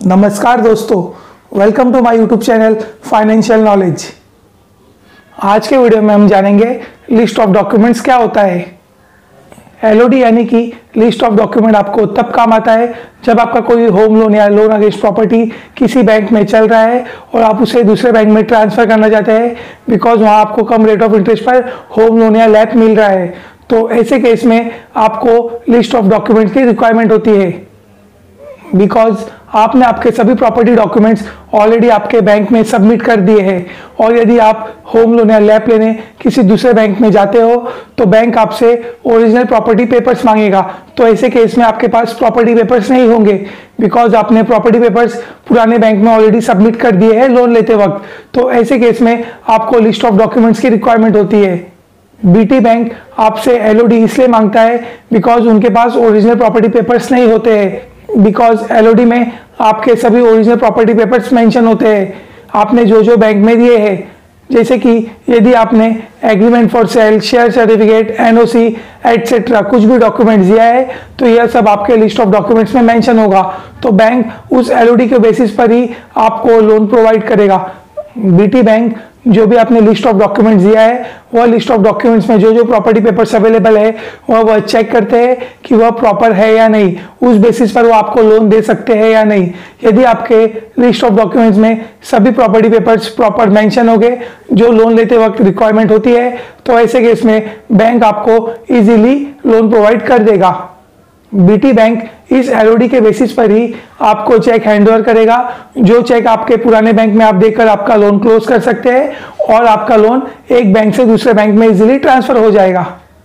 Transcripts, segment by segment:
नमस्कार दोस्तों, welcome to my YouTube channel financial knowledge. आज के वीडियो में हम जानेंगे लिस्ट ऑफ डॉक्यूमेंट्स क्या होता है। एलओडी यानी कि लिस्ट ऑफ डॉक्यूमेंट आपको तब काम आता है जब आपका कोई होम लोन या लोन अगेंस्ट प्रॉपर्टी किसी बैंक में चल रहा है और आप उसे दूसरे बैंक में ट्रांसफर करना चाहते हैं बिकॉज वहाँ आपको कम रेट ऑफ इंटरेस्ट पर होम लोन या लैप मिल रहा है। तो ऐसे केस में आपको लिस्ट ऑफ डॉक्यूमेंट की रिक्वायरमेंट होती है बिकॉज आपने आपके सभी प्रॉपर्टी डॉक्यूमेंट्स ऑलरेडी आपके बैंक में सबमिट कर दिए हैं और यदि आप होम लोन या लैप लेने किसी दूसरे बैंक में जाते हो तो बैंक आपसे ओरिजिनल प्रॉपर्टी पेपर्स मांगेगा। तो ऐसे केस में आपके पास प्रॉपर्टी पेपर्स नहीं होंगे बिकॉज आपने प्रॉपर्टी पेपर्स पुराने बैंक में ऑलरेडी सबमिट कर दिए हैं लोन लेते वक्त। तो ऐसे केस में आपको लिस्ट ऑफ डॉक्यूमेंट्स की रिक्वायरमेंट होती है। बीटी बैंक आपसे एलओडी इसलिए मांगता है बिकॉज उनके पास ओरिजिनल प्रॉपर्टी पेपर्स नहीं होते हैं। बिकॉज एलओडी में आपके सभी ओरिजिनल प्रॉपर्टी पेपर्स मेंशन होते हैं आपने जो बैंक में दिए हैं। जैसे कि यदि आपने agreement for sale, share certificate, NOC etcetera कुछ भी डॉक्यूमेंट दिया है तो यह सब आपके लिस्ट ऑफ डॉक्यूमेंट्स में मेंशन होगा। तो बैंक उस एलओडी के बेसिस पर ही आपको लोन प्रोवाइड करेगा। बीटी बैंक जो भी आपने लिस्ट ऑफ डॉक्यूमेंट्स दिया है वह लिस्ट ऑफ डॉक्यूमेंट्स में जो प्रॉपर्टी पेपर्स अवेलेबल है वह चेक करते हैं कि वह प्रॉपर है या नहीं। उस बेसिस पर वो आपको लोन दे सकते हैं या नहीं। यदि आपके लिस्ट ऑफ डॉक्यूमेंट्स में सभी प्रॉपर्टी पेपर्स प्रॉपर मेंशन हो गए जो लोन लेते वक्त रिक्वायरमेंट होती है तो ऐसे केस में बैंक आपको इजीली लोन प्रोवाइड कर देगा। बीटी बैंक इस एलओडी के बेसिस पर ही आपको चेक हैंडओवर करेगा। जो चेक आपके पुराने बैंक में आप देकर आपका लोन क्लोज कर सकते हैं और आपका लोन एक बैंक से दूसरे बैंक में इजीली ट्रांसफर हो जाएगा।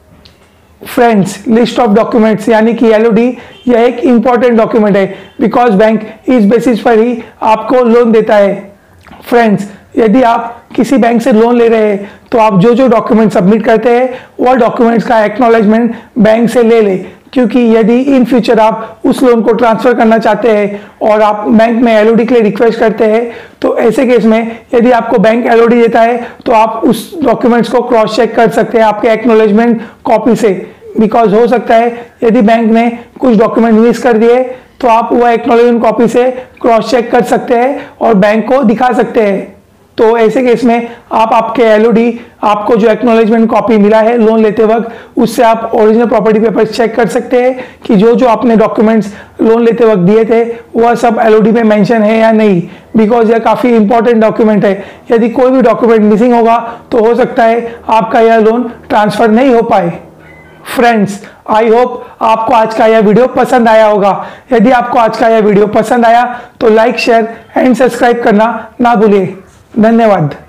फ्रेंड्स, लिस्ट ऑफ डॉक्यूमेंट्स यानी कि एलओडी यह एक इंपॉर्टेंट डॉक्यूमेंट है बिकॉज बैंक इस बेसिस पर ही आपको लोन देता है। फ्रेंड्स, यदि आप किसी बैंक से लोन ले रहे हैं तो आप जो डॉक्यूमेंट सबमिट करते हैं वह डॉक्यूमेंट्स का एक्नॉलेजमेंट बैंक से ले लें, क्योंकि यदि इन फ्यूचर आप उस लोन को ट्रांसफर करना चाहते हैं और आप बैंक में एलओडी के लिए रिक्वेस्ट करते हैं तो ऐसे केस में यदि आपको बैंक एलओडी देता है तो आप उस डॉक्यूमेंट्स को क्रॉस चेक कर सकते हैं आपके एक्नॉलेजमेंट कॉपी से। बिकॉज हो सकता है यदि बैंक ने कुछ डॉक्यूमेंट मिस कर दिए तो आप वह एक्नॉलेजमेंट कॉपी से क्रॉस चेक कर सकते हैं और बैंक को दिखा सकते हैं। तो ऐसे केस में आप आपके एलओडी आपको जो एक्नॉलेजमेंट कॉपी मिला है लोन लेते वक्त उससे आप ओरिजिनल प्रॉपर्टी पेपर्स चेक कर सकते हैं कि जो आपने डॉक्यूमेंट्स लोन लेते वक्त दिए थे वह सब एलओडी में मेंशन है या नहीं। बिकॉज यह काफ़ी इंपॉर्टेंट डॉक्यूमेंट है। यदि कोई भी डॉक्यूमेंट मिसिंग होगा तो हो सकता है आपका यह लोन ट्रांसफर नहीं हो पाए। फ्रेंड्स, आई होप आपको आज का यह वीडियो पसंद आया होगा। यदि आपको आज का यह वीडियो पसंद आया तो लाइक, शेयर एंड सब्सक्राइब करना ना भूलिए। धन्यवाद।